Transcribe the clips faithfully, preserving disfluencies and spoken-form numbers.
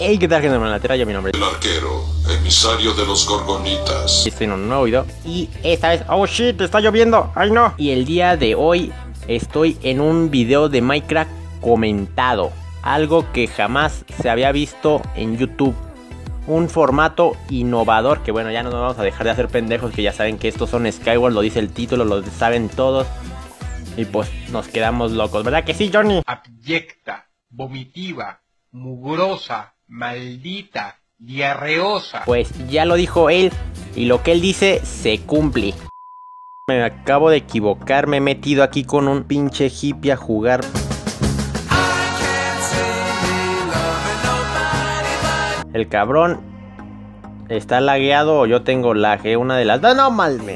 Hey, ¿qué tal, gente de la Tierra? Yo, mi nombre es El arquero, emisario de los gorgonitas. Estoy en un nuevo video y esta vez, oh shit, está lloviendo, ay no. Y el día de hoy estoy en un video de Minecraft comentado, algo que jamás se había visto en YouTube. Un formato innovador que, bueno, ya no nos vamos a dejar de hacer pendejos, que ya saben que estos son Skyward, lo dice el título, lo saben todos. Y pues nos quedamos locos, ¿verdad que sí, Johnny? Abyecta, vomitiva, mugrosa, maldita, diarreosa. Pues ya lo dijo él y lo que él dice se cumple. Me acabo de equivocar, me he metido aquí con un pinche hippie a jugar. El cabrón está lagueado o yo tengo lag, ¿eh? Una de las dos, no malme.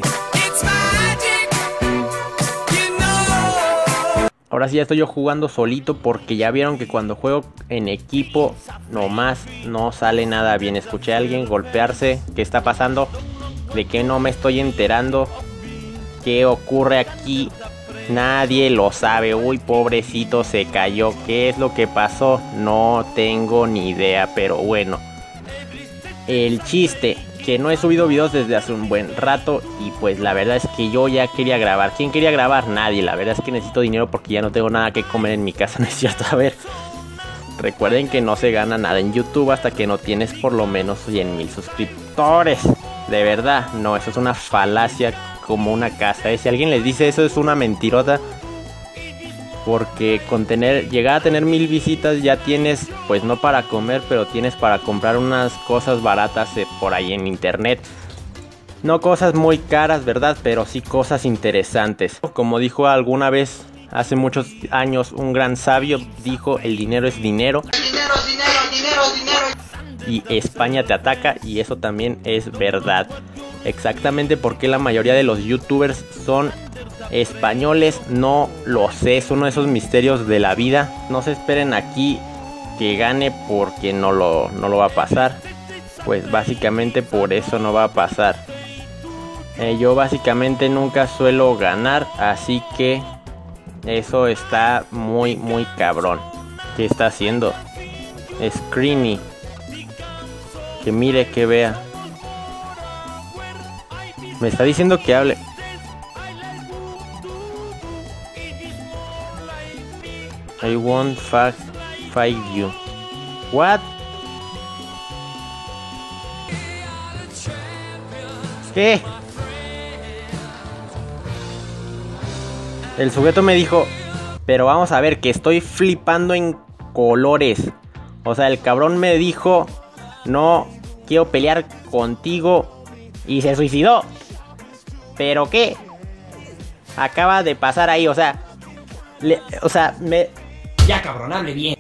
Ahora sí ya estoy yo jugando solito porque ya vieron que cuando juego en equipo nomás no sale nada bien. Escuché a alguien golpearse. ¿Qué está pasando? ¿De qué no me estoy enterando? ¿Qué ocurre aquí? Nadie lo sabe. Uy, pobrecito, se cayó. ¿Qué es lo que pasó? No tengo ni idea, pero bueno. El chiste, que no he subido videos desde hace un buen rato y pues la verdad es que yo ya quería grabar. ¿Quién quería grabar? Nadie. La verdad es que necesito dinero porque ya no tengo nada que comer en mi casa, ¿no es cierto? A ver, recuerden que no se gana nada en YouTube hasta que no tienes por lo menos cien mil suscriptores. De verdad, no, eso es una falacia como una casa, ¿eh? Si alguien les dice eso es una mentirota. Porque con tener, llegar a tener mil visitas ya tienes, pues no para comer, pero tienes para comprar unas cosas baratas eh, por ahí en internet. No cosas muy caras, ¿verdad? Pero sí cosas interesantes. Como dijo alguna vez, hace muchos años, un gran sabio dijo, el dinero es dinero. Dinero, dinero, dinero, dinero. Y España te ataca, y eso también es verdad. Exactamente porque la mayoría de los youtubers son españoles, no lo sé, es uno de esos misterios de la vida. No se esperen aquí que gane porque no lo, no lo va a pasar. Pues básicamente por eso no va a pasar. Eh, yo básicamente nunca suelo ganar, así que eso está muy muy cabrón. ¿Qué está haciendo? Screeny. Que mire, que vea. Me está diciendo que hable. I won't fight you. What? ¿Qué? El sujeto me dijo, pero vamos a ver que estoy flipando en colores. O sea, el cabrón me dijo, no quiero pelear contigo y se suicidó. ¿Pero qué? Acaba de pasar ahí, o sea, le, o sea, me... Ya, cabrón, hable bien.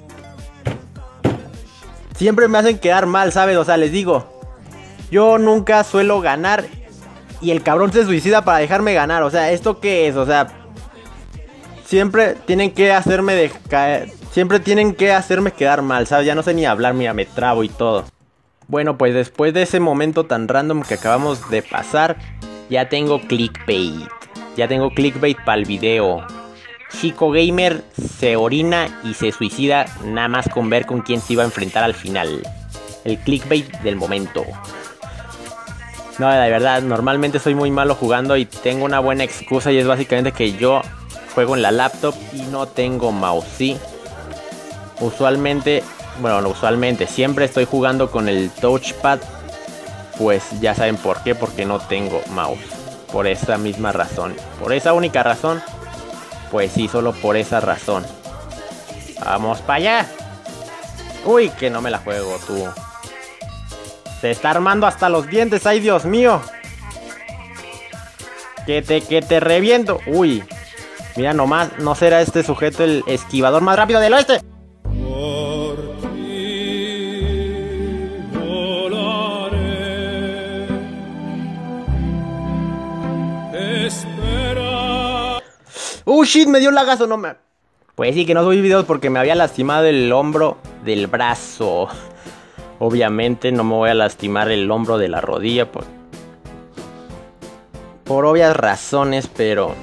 Siempre me hacen quedar mal, ¿sabes? O sea, les digo, yo nunca suelo ganar y el cabrón se suicida para dejarme ganar. O sea, ¿esto qué es? O sea, siempre tienen que hacerme de caer, siempre tienen que hacerme quedar mal, ¿sabes? Ya no sé ni hablar, mira, me trabo y todo. Bueno, pues después de ese momento tan random que acabamos de pasar, ya tengo clickbait. Ya tengo clickbait para el video. Chico gamer se orina y se suicida nada más con ver con quién se iba a enfrentar al final. El clickbait del momento. No, de verdad, normalmente soy muy malo jugando y tengo una buena excusa y es básicamente que yo juego en la laptop y no tengo mouse, ¿sí? Usualmente, bueno, no usualmente, siempre estoy jugando con el touchpad. Pues ya saben por qué, porque no tengo mouse. Por esa misma razón, por esa única razón. Pues sí, solo por esa razón. ¡Vamos para allá! ¡Uy, que no me la juego, tú! Se está armando hasta los dientes, ¡ay, Dios mío! ¡Que te, que te reviento! ¡Uy! Mira nomás, ¿no será este sujeto el esquivador más rápido del oeste? ¡Uh, shit! Me dio un lagazo, no me... Pues sí, que no subí videos porque me había lastimado el hombro del brazo. Obviamente no me voy a lastimar el hombro de la rodilla por, por obvias razones, pero...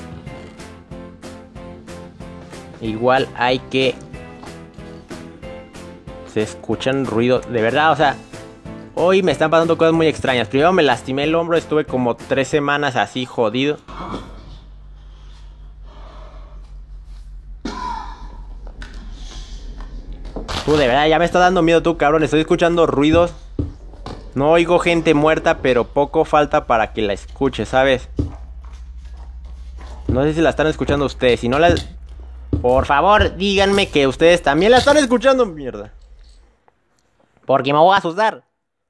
igual hay que Se escuchan ruidos, de verdad, o sea, hoy me están pasando cosas muy extrañas. Primero me lastimé el hombro, estuve como tres semanas así jodido. Tú, de verdad, ya me está dando miedo tú, cabrón. Estoy escuchando ruidos. No oigo gente muerta, pero poco falta para que la escuche, ¿sabes? No sé si la están escuchando ustedes. Si no la... Por favor, díganme que ustedes también la están escuchando, mierda. Porque me voy a asustar.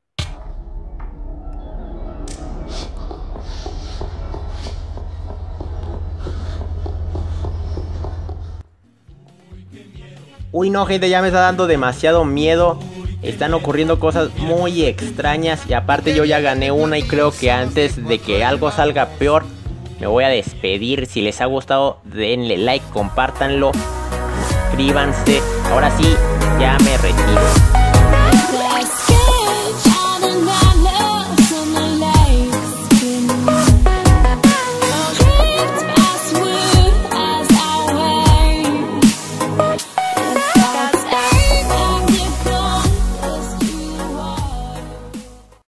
Uy, no, gente, ya me está dando demasiado miedo. Están ocurriendo cosas muy extrañas. Y aparte yo ya gané una y creo que antes de que algo salga peor, me voy a despedir. Si les ha gustado, denle like, compártanlo, suscríbanse. Ahora sí, ya me retiro.